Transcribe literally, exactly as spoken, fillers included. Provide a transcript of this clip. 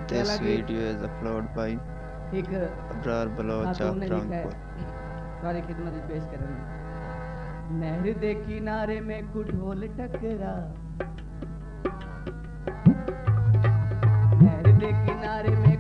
This video is uploaded by एक Abrar Baloch of Rangpur. सारी खिदमत पेश कर रहे हैं। नहर दे किनारे में कुढोल टकरा, नहर दे किनारे में